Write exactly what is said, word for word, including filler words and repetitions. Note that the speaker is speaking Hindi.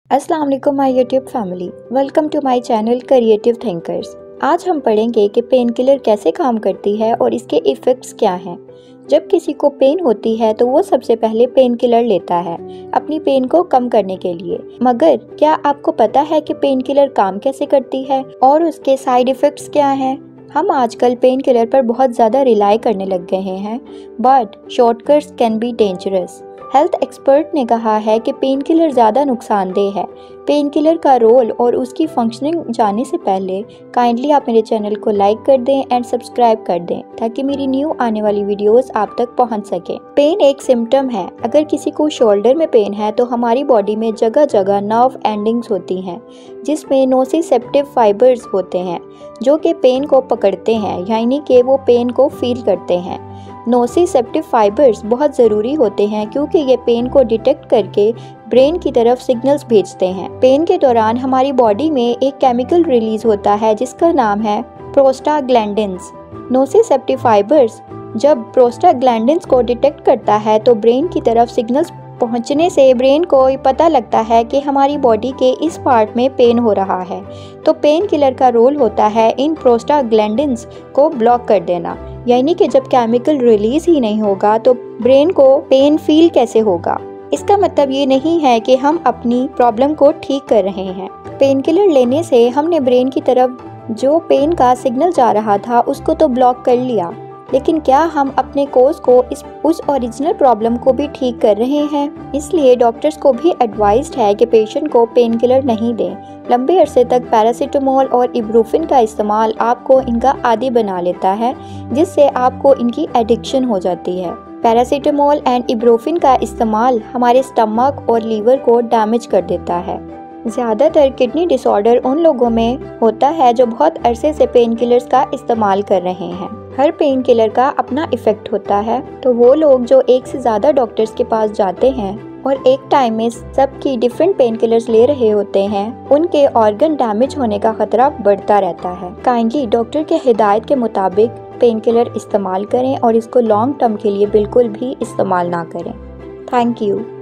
अस्सलाम वालेकुम my YouTube family, welcome to my channel creative thinkers. आज हम पढ़ेंगे कि पेन किलर कैसे काम करती है और इसके इफ़ेक्ट्स क्या हैं। जब किसी को पेन होती है तो वो सबसे पहले पेन किलर लेता है अपनी पेन को कम करने के लिए। मगर क्या आपको पता है कि पेन किलर काम कैसे करती है और उसके साइड इफ़ेक्ट्स क्या हैं? हम आजकल पेन किलर पर बहुत ज़्यादा रिलाई करने लग गए हैं, but shortcuts can be dangerous. Health expert ने कहा है कि पेन किलर ज़्यादा नुकसानदेह है। पेन किलर का रोल और उसकी फंक्शनिंग जानने से पहले काइंडली आप मेरे चैनल को लाइक कर दें एंड सब्सक्राइब कर दें ताकि मेरी न्यू आने वाली वीडियोस आप तक पहुंच सके। पेन एक सिम्टम है। अगर किसी को शोल्डर में पेन है तो हमारी बॉडी में जगह जगह नर्व एंडिंग्स होती हैं जिसमें नोसिसेप्टिव फाइबर्स होते हैं जो कि पेन को पकड़ते हैं, यानी कि वो पेन को फील करते हैं। नोसिसेप्टिव फाइबर्स बहुत ज़रूरी होते हैं क्योंकि ये पेन को डिटेक्ट करके ब्रेन की तरफ सिग्नल्स भेजते हैं। पेन के दौरान हमारी बॉडी में एक केमिकल रिलीज होता है जिसका नाम है प्रोस्टाग्लैंडिन्स। नोसिसेप्टिव फाइबर्स जब प्रोस्टाग्लैंडिन्स को डिटेक्ट करता है तो ब्रेन की तरफ सिग्नल्स पहुंचने से ब्रेन को पता लगता है कि हमारी बॉडी के इस पार्ट में पेन हो रहा है। तो पेन किलर का रोल होता है इन प्रोस्टाग्लैंडिन्स को ब्लॉक कर देना, यानी कि जब केमिकल रिलीज ही नहीं होगा तो ब्रेन को पेन फील कैसे होगा। इसका मतलब ये नहीं है कि हम अपनी प्रॉब्लम को ठीक कर रहे हैं। पेन किलर लेने से हमने ब्रेन की तरफ जो पेन का सिग्नल जा रहा था उसको तो ब्लॉक कर लिया, लेकिन क्या हम अपने कोज को इस उस ओरिजिनल प्रॉब्लम को भी ठीक कर रहे हैं? इसलिए डॉक्टर्स को भी एडवाइज्ड है कि पेशेंट को पेन किलर नहीं दें। लंबे अरसे तक पैरासीटामोल और इब्रूफिन का इस्तेमाल आपको इनका आदी बना लेता है, जिससे आपको इनकी एडिक्शन हो जाती है। पैरासीटामोल एंड इब्रूफिन का इस्तेमाल हमारे स्टमक और लीवर को डैमेज कर देता है। ज़्यादातर किडनी डिसऑर्डर उन लोगों में होता है जो बहुत अरसे से पेन किलर्स का इस्तेमाल कर रहे हैं। हर पेन किलर का अपना इफ़ेक्ट होता है, तो वो लोग जो एक से ज़्यादा डॉक्टर्स के पास जाते हैं और एक टाइम में सबकी डिफरेंट पेन किलर्स ले रहे होते हैं, उनके ऑर्गन डैमेज होने का खतरा बढ़ता रहता है। काइंडली डॉक्टर के हिदायत के मुताबिक पेन किलर इस्तेमाल करें और इसको लॉन्ग टर्म के लिए बिल्कुल भी इस्तेमाल ना करें। Thank you.